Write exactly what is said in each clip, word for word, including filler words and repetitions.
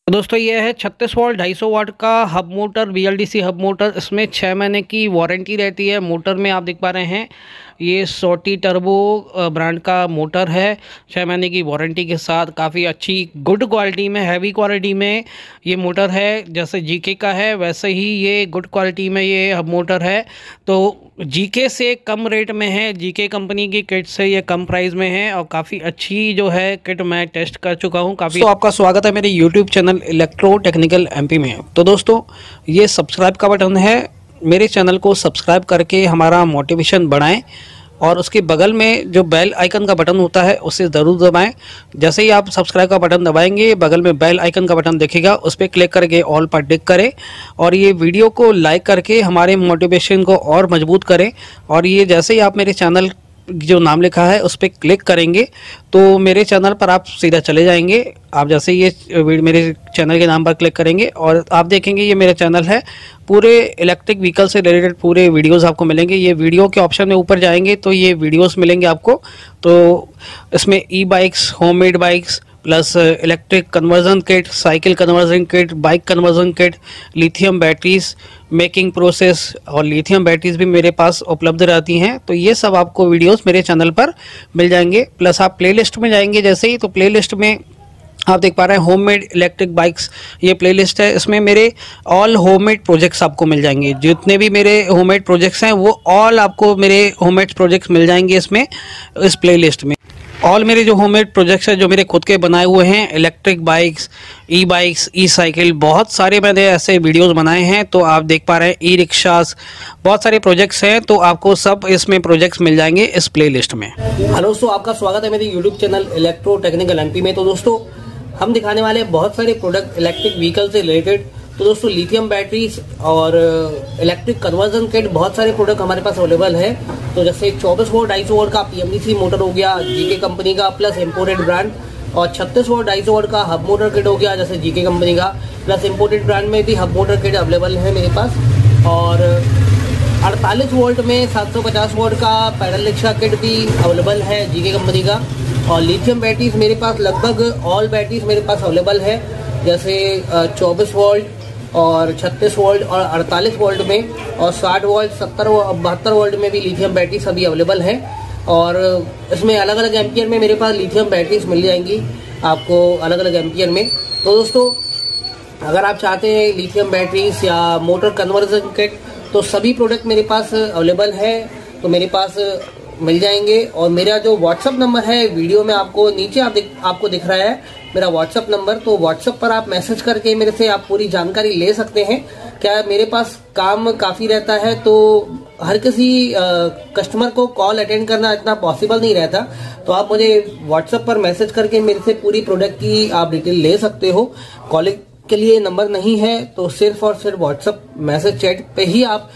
तो दोस्तों ये है छत्तीस वोल्ट ढाई सौ वाट का hub motor, B L D C hub motor. इसमें छः महीने की वारंटी रहती है। मोटर में आप देख पा रहे हैं ये सोटी टर्बो ब्रांड का मोटर है। छः महीने की वारंटी के साथ काफ़ी अच्छी गुड क्वालिटी में, हैवी क्वालिटी में ये मोटर है। जैसे जीके का है वैसे ही ये गुड क्वालिटी में ये हब मोटर है। तो जीके से कम रेट में है, जीके कंपनी की किट से ये कम प्राइस में है और काफ़ी अच्छी जो है किट मैं टेस्ट कर चुका हूँ काफ़ी। तो आपका स्वागत है मेरे YouTube channel electro technical MP में। तो दोस्तों ये सब्सक्राइब का बटन है, मेरे चैनल को सब्सक्राइब करके हमारा मोटिवेशन बढ़ाएं और उसके बगल में जो बेल आइकन का बटन होता है उसे ज़रूर दबाएं। जैसे ही आप सब्सक्राइब का बटन दबाएंगे बगल में बेल आइकन का बटन दिखेगा, उस पर क्लिक करके ऑल पर टिक करें और ये वीडियो को लाइक करके हमारे मोटिवेशन को और मजबूत करें। और ये जैसे ही आप मेरे चैनल जो नाम लिखा है उस पर क्लिक करेंगे तो मेरे चैनल पर आप सीधा चले जाएंगे। आप जैसे ये मेरे चैनल के नाम पर क्लिक करेंगे और आप देखेंगे ये मेरा चैनल है। पूरे इलेक्ट्रिक व्हीकल से रिलेटेड पूरे वीडियोस आपको मिलेंगे। ये वीडियो के ऑप्शन में ऊपर जाएंगे तो ये वीडियोस मिलेंगे आपको। तो इसमें e bikes, homemade bikes plus electric conversion kit, cycle conversion kit, bike conversion kit, lithium batteries making process और लिथियम बैटरीज भी मेरे पास उपलब्ध रहती हैं। तो ये सब आपको वीडियोस मेरे चैनल पर मिल जाएंगे। प्लस आप प्लेलिस्ट में जाएंगे जैसे ही, तो प्लेलिस्ट में आप देख पा रहे हैं होममेड इलेक्ट्रिक बाइक्स, ये प्लेलिस्ट है। इसमें मेरे ऑल होममेड प्रोजेक्ट्स आपको मिल जाएंगे। जितने भी मेरे होममेड प्रोजेक्ट्स हैं वो ऑल आपको मेरे होममेड प्रोजेक्ट्स मिल जाएंगे इसमें, इस प्लेलिस्ट में। ऑल मेरे जो होममेड प्रोजेक्ट्स हैं जो मेरे खुद के बनाए हुए हैं, electric bikes, e bikes, e cycle, बहुत सारे मैंने ऐसे वीडियोस बनाए हैं। तो आप देख पा रहे हैं ई रिक्शास, बहुत सारे प्रोजेक्ट्स हैं। तो आपको सब इसमें प्रोजेक्ट्स मिल जाएंगे इस प्लेलिस्ट में। हेलो दोस्तों, आपका स्वागत है मेरे YouTube channel electro technical MP में। तो दोस्तों हम दिखाने वाले हैं बहुत सारे प्रोडक्ट इलेक्ट्रिक व्हीकल से रिलेटेड। तो दोस्तों लिथियम बैटरीज और इलेक्ट्रिक कन्वर्जन किट, बहुत सारे प्रोडक्ट हमारे पास अवेलेबल है। तो जैसे चौबीस वोल्ट ढाई सौ वोल्ट का पीएमडीसी मोटर हो गया जीके कंपनी का प्लस इम्पोर्टेड ब्रांड, और छत्तीस वोल्ट ढाई सौ वोल्ट का हब मोटर किट हो गया जैसे जीके कंपनी का प्लस इम्पोर्टेड ब्रांड में भी हब मोटर किट अवेलेबल है मेरे पास। और अड़तालीस वोल्ट में सात सौ पचास वोल्ट का पैडल रिक्शा किट भी अवेलेबल है जीके कंपनी का। और लिथियम बैटरीज मेरे पास लगभग ऑल बैटरीज मेरे पास अवेलेबल है, जैसे चौबीस वोल्ट और छत्तीस वोल्ट और अड़तालीस वोल्ट में, और साठ वोल्ट, सत्तर बहत्तर वोल्ट में भी लिथियम बैटरी सभी अवेलेबल है। और इसमें अलग अलग एम्पियर में मेरे पास लिथियम बैटरीज मिल जाएंगी आपको अलग अलग एम्पियर में। तो दोस्तों अगर आप चाहते हैं लिथियम बैटरीज या मोटर कन्वर्जन किट तो सभी प्रोडक्ट मेरे पास अवेलेबल है, तो मेरे पास मिल जाएंगे। और मेरा जो व्हाट्सअप नंबर है वीडियो में आपको नीचे आप दिख, आपको दिख रहा है मेरा व्हाट्सअप नंबर। तो व्हाट्सअप पर आप मैसेज करके मेरे से आप पूरी जानकारी ले सकते हैं। क्या मेरे पास काम काफ़ी रहता है तो हर किसी कस्टमर को कॉल अटेंड करना इतना पॉसिबल नहीं रहता, तो आप मुझे व्हाट्सअप पर मैसेज करके मेरे से पूरी प्रोडक्ट की आप डिटेल ले सकते हो। कॉलिंग के लिए नंबर नहीं है तो सिर्फ और सिर्फ व्हाट्सअप मैसेज चैट पे ही आप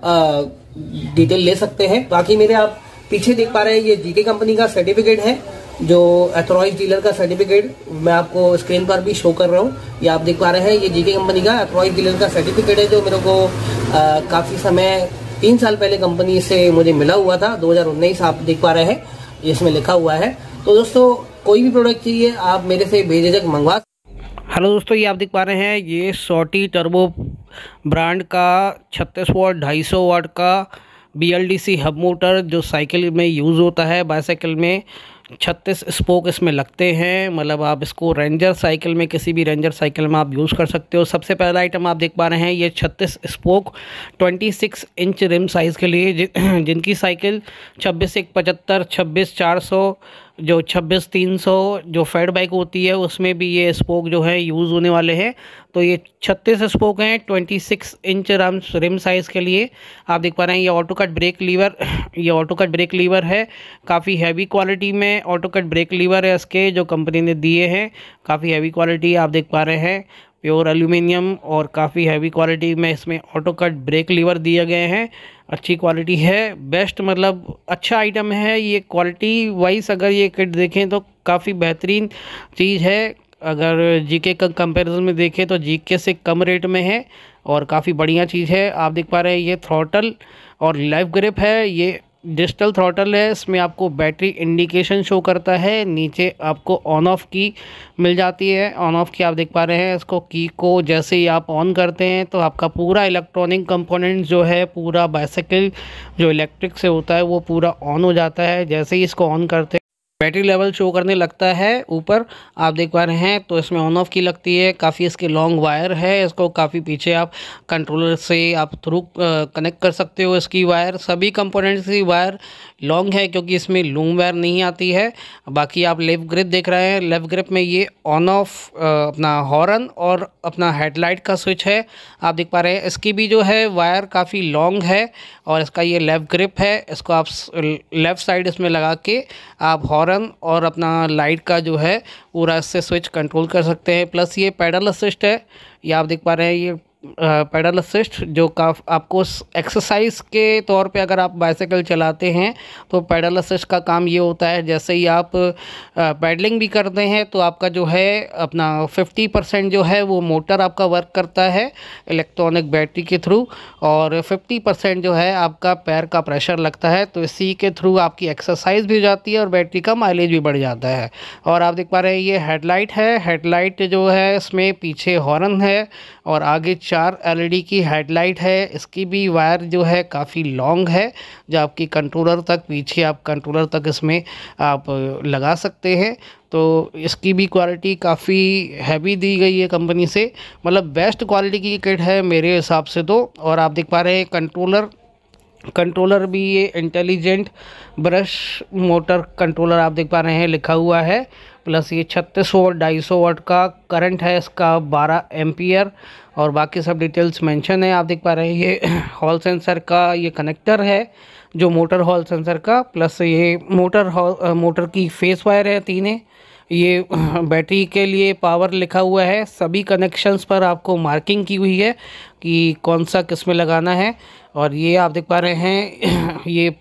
डिटेल ले सकते हैं। बाकी मेरे आप पीछे देख पा रहे हैं ये जीके कंपनी का सर्टिफिकेट है, जो अथॉराइज्ड डीलर का सर्टिफिकेट मैं आपको स्क्रीन पर भी शो कर रहा हूँ। ये आप देख पा रहे हैं ये जीके कंपनी का अथॉराइज्ड डीलर का सर्टिफिकेट है, जो मेरे को आ, काफी समय तीन साल पहले कंपनी से मुझे मिला हुआ था, दो हज़ार उन्नीस आप देख पा रहे हैं इसमें लिखा हुआ है। तो दोस्तों कोई भी प्रोडक्ट चाहिए आप मेरे से बेझिझक मंगवा। हेलो दोस्तों, ये आप देख पा रहे हैं ये सोटी टर्बो ब्रांड का छत्तीस वोल्ट ढाई सौ वाट का B L D C hub motor, जो साइकिल में यूज़ होता है। बाईसाइकिल में छत्तीस स्पोक इसमें लगते हैं, मतलब आप इसको रेंजर साइकिल में, किसी भी रेंजर साइकिल में आप यूज़ कर सकते हो। सबसे पहला आइटम आप देख पा रहे हैं ये छत्तीस स्पोक छब्बीस इंच रिम साइज़ के लिए, जि, जिनकी साइकिल छब्बीस एक पचहत्तर, छब्बीस चार सौ, जो छब्बीस तीन सौ जो फेड बाइक होती है उसमें भी ये स्पोक जो है यूज़ होने वाले हैं। तो ये छत्तीस स्पोक हैं छब्बीस इंच राम रिम साइज़ के लिए। आप देख पा रहे हैं ये ऑटो कट ब्रेक लीवर, ये ऑटो कट ब्रेक लीवर है। काफ़ी हैवी क्वालिटी में ऑटो कट ब्रेक लीवर है इसके, जो कंपनी ने दिए हैं। काफ़ी हैवी क्वालिटी आप देख पा रहे हैं, प्योर एल्यूमिनियम और काफ़ी हैवी क्वालिटी में इसमें ऑटो कट ब्रेक लीवर दिए गए हैं। अच्छी क्वालिटी है, बेस्ट मतलब अच्छा आइटम है ये। क्वालिटी वाइज अगर ये किट देखें तो काफ़ी बेहतरीन चीज़ है। अगर जीके का कंपैरिजन में देखें तो जीके से कम रेट में है और काफ़ी बढ़िया चीज़ है। आप देख पा रहे हैं ये थ्रॉटल और लाइव ग्रिप है, ये डिजिटल थ्रॉटल है, इसमें आपको बैटरी इंडिकेशन शो करता है। नीचे आपको ऑन ऑफ की मिल जाती है, ऑन ऑफ की आप देख पा रहे हैं। इसको की को जैसे ही आप ऑन करते हैं तो आपका पूरा इलेक्ट्रॉनिक कंपोनेंट जो है, पूरा बाइसाइकिल जो इलेक्ट्रिक से होता है वो पूरा ऑन हो जाता है। जैसे ही इसको ऑन करते हैं बैटरी लेवल शो करने लगता है ऊपर, आप देख पा रहे हैं। तो इसमें ऑन ऑफ की लगती है, काफ़ी इसके लॉन्ग वायर है, इसको काफ़ी पीछे आप कंट्रोलर से आप थ्रू कनेक्ट कर सकते हो। इसकी वायर, सभी कंपोनेंट्स की वायर लॉन्ग है क्योंकि इसमें लूम वायर नहीं आती है। बाकी आप लेफ्ट ग्रिप देख रहे हैं, लेफ्ट ग्रिप में ये ऑन ऑफ अपना हॉर्न और अपना हेडलाइट का स्विच है, आप देख पा रहे हैं। इसकी भी जो है वायर काफ़ी लॉन्ग है और इसका ये लेफ़्ट ग्रिप है। इसको आप लेफ़्ट साइड इसमें लगा के आप हॉर्न और अपना लाइट का जो है पूरा इससे स्विच कंट्रोल कर सकते हैं। प्लस ये पैडल असिस्ट है, ये आप देख पा रहे हैं। ये पैडल असिस्ट जो का आपको एक्सरसाइज के तौर पे अगर आप बाइसाइकिल चलाते हैं तो पैडल असिस्ट का काम ये होता है, जैसे ही आप पैडलिंग भी करते हैं तो आपका जो है अपना फिफ्टी परसेंट जो है वो मोटर आपका वर्क करता है इलेक्ट्रॉनिक बैटरी के थ्रू, और फिफ्टी परसेंट जो है आपका पैर का प्रेशर लगता है। तो इसी के थ्रू आपकी एक्सरसाइज भी हो जाती है और बैटरी का माइलेज भी बढ़ जाता है। और आप देख पा रहे हैं ये हेडलाइट है, हेडलाइट जो है इसमें पीछे हॉर्न है और आगे चार एलईडी की हेडलाइट है। इसकी भी वायर जो है काफ़ी लॉन्ग है, जो आपकी कंट्रोलर तक, पीछे आप कंट्रोलर तक इसमें आप लगा सकते हैं। तो इसकी भी क्वालिटी काफ़ी हैवी दी गई है कंपनी से, मतलब बेस्ट क्वालिटी की किट है मेरे हिसाब से तो। और आप देख पा रहे हैं कंट्रोलर कंट्रोलर भी ये इंटेलिजेंट ब्रश मोटर कंट्रोलर आप देख पा रहे हैं लिखा हुआ है। प्लस ये छत्तीस वोल्ट ढाई सौ वाट का करंट है इसका, बारह एम्पियर, और बाकी सब डिटेल्स मेंशन है आप देख पा रहे हैं। ये हॉल सेंसर का ये कनेक्टर है जो मोटर हॉल सेंसर का, प्लस ये मोटर हॉल मोटर की फेस वायर है तीन। ये बैटरी के लिए पावर लिखा हुआ है, सभी कनेक्शंस पर आपको मार्किंग की हुई है कि कौन सा किस में लगाना है। और ये आप देख पा रहे हैं ये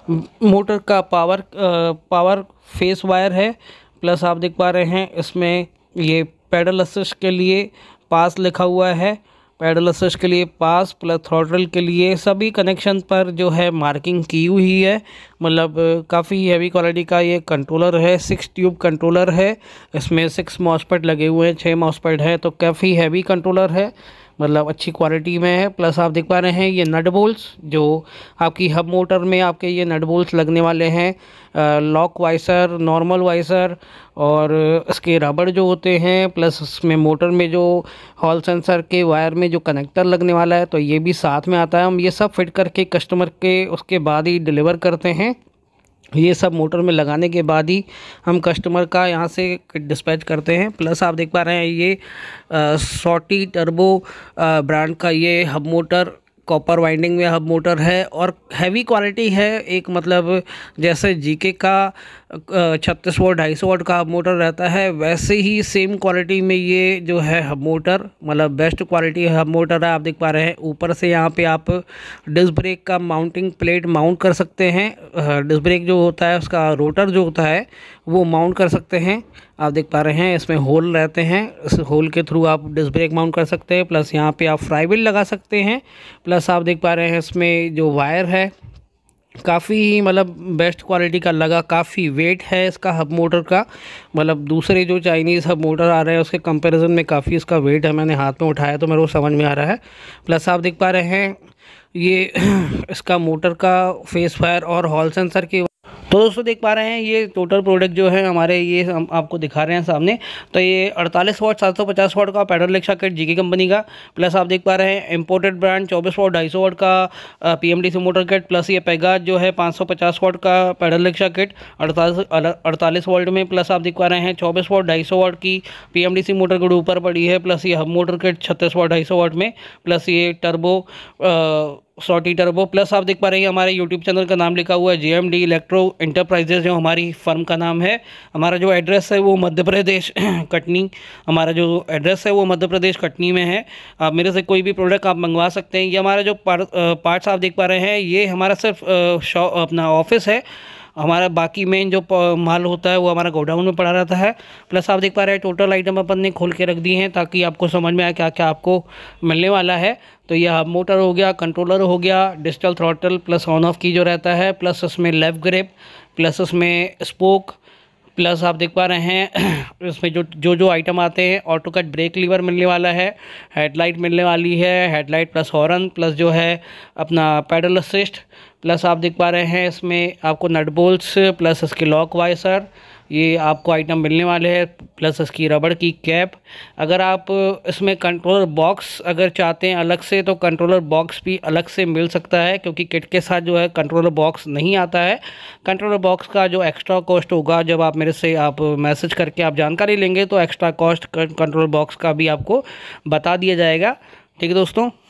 मोटर का पावर पावर फेस वायर है। प्लस आप देख पा रहे हैं इसमें ये पैडल असिस्ट के लिए पास लिखा हुआ है, पैडल असिस्ट के लिए पास, प्लस थ्रॉटल के लिए सभी कनेक्शन पर जो है मार्किंग की हुई है। मतलब काफ़ी हैवी क्वालिटी का ये कंट्रोलर है, सिक्स ट्यूब कंट्रोलर है, इसमें सिक्स मॉसफेट लगे हुए हैं, छः मॉसफेट है, तो काफ़ी हैवी कंट्रोलर है, मतलब अच्छी क्वालिटी में है। प्लस आप देख पा रहे हैं ये नट बोल्ट्स जो आपकी हब मोटर में आपके ये नट बोल्ट्स लगने वाले हैं, लॉक वाइसर, नॉर्मल वाइसर, और इसके रबड़ जो होते हैं, प्लस इसमें मोटर में जो हॉल सेंसर के वायर में जो कनेक्टर लगने वाला है तो ये भी साथ में आता है। हम ये सब फिट करके कस्टमर के उसके बाद ही डिलीवर करते हैं। ये सब मोटर में लगाने के बाद ही हम कस्टमर का यहाँ से डिस्पैच करते हैं। प्लस आप देख पा रहे हैं ये सॉटी टर्बो ब्रांड का ये हब मोटर कॉपर वाइंडिंग में हब मोटर है और हैवी क्वालिटी है। एक मतलब जैसे जीके का छत्तीस वोल्ट ढाई सौ वाट का हब मोटर रहता है, वैसे ही सेम क्वालिटी में ये जो है हब मोटर, मतलब बेस्ट क्वालिटी हब मोटर है। आप देख पा रहे हैं ऊपर से यहाँ पे आप डिस्क ब्रेक का माउंटिंग प्लेट माउंट कर सकते हैं। डिस्क ब्रेक जो होता है उसका रोटर जो होता है वो माउंट कर सकते हैं। आप देख पा रहे हैं इसमें होल रहते हैं, इस होल के थ्रू आप डिस्क ब्रेक माउंट कर सकते हैं। प्लस यहाँ पे आप फ्लाई व्हील लगा सकते हैं। प्लस आप देख पा रहे हैं इसमें जो वायर है काफ़ी मतलब बेस्ट क्वालिटी का लगा, काफ़ी वेट है इसका हब मोटर का, मतलब दूसरे जो चाइनीज़ हब मोटर आ रहे हैं उसके कंपैरिजन में काफ़ी इसका वेट है। मैंने हाथ में उठाया तो मेरे को समझ में आ रहा है। प्लस आप देख पा रहे हैं ये इसका मोटर का फेस वायर और हॉल सेंसर की। तो दोस्तों देख पा रहे हैं ये टोटल प्रोडक्ट जो है हमारे, ये हम आपको दिखा रहे हैं सामने। तो ये अड़तालीस वाट सात सौ पचास वाट का pedal rickshaw kit GK company का। प्लस आप देख पा रहे हैं इंपोर्टेड ब्रांड चौबीस वाट ढाई सौ वाट का पीएमडीसी मोटर किट। प्लस ये पेगास जो है पाँच सौ पचास वाट का पैडल रिक्शा किट अड़तालीस अड़तालीस वोल्ट में। प्लस आप देख पा रहे हैं चौबीस वाट ढाई सौ वाट की पीएमडीसी मोटर किट ऊपर पड़ी है। प्लस ये हब मोटर किट छत्तीस वाट ढाई सौ वाट में। प्लस ये टर्बो सॉटी टर्बो। प्लस आप देख पा रहे हैं हमारे यूट्यूब चैनल का नाम लिखा हुआ है जेएमडी इलेक्ट्रो इंटरप्राइजेज, जो हमारी फर्म का नाम है। हमारा जो एड्रेस है वो मध्य प्रदेश कटनी, हमारा जो एड्रेस है वो मध्य प्रदेश कटनी में है। आप मेरे से कोई भी प्रोडक्ट आप मंगवा सकते हैं। ये हमारा जो पार्ट्स आप देख पा रहे हैं ये हमारा सिर्फ शॉप अपना ऑफिस है, हमारा बाकी मेन जो माल होता है वो हमारा गोडाउन में पड़ा रहता है। प्लस आप देख पा रहे हैं टोटल आइटम अपन ने खोल के रख दी हैं ताकि आपको समझ में आए क्या क्या आपको मिलने वाला है। तो यह हब मोटर हो गया, कंट्रोलर हो गया, digital throttle plus on off की जो रहता है, प्लस उसमें लेफ्ट ग्रिप, प्लस उसमें स्पोक, प्लस आप देख पा रहे हैं इसमें जो जो जो आइटम आते हैं, ऑटो कट ब्रेक लीवर मिलने वाला है, हेडलाइट मिलने वाली है, हेडलाइट प्लस हॉर्न, प्लस जो है अपना पैडल असिस्ट, प्लस आप देख पा रहे हैं इसमें आपको नट बोल्ट्स, प्लस इसके लॉक वाइसर, ये आपको आइटम मिलने वाले हैं, प्लस इसकी रबड़ की कैप। अगर आप इसमें कंट्रोलर बॉक्स अगर चाहते हैं अलग से तो कंट्रोलर बॉक्स भी अलग से मिल सकता है, क्योंकि किट के साथ जो है कंट्रोलर बॉक्स नहीं आता है। कंट्रोलर बॉक्स का जो एक्स्ट्रा कॉस्ट होगा, जब आप मेरे से आप मैसेज करके आप जानकारी लेंगे तो एक्स्ट्रा कॉस्ट कंट्रोलर बॉक्स का भी आपको बता दिया जाएगा। ठीक है दोस्तों।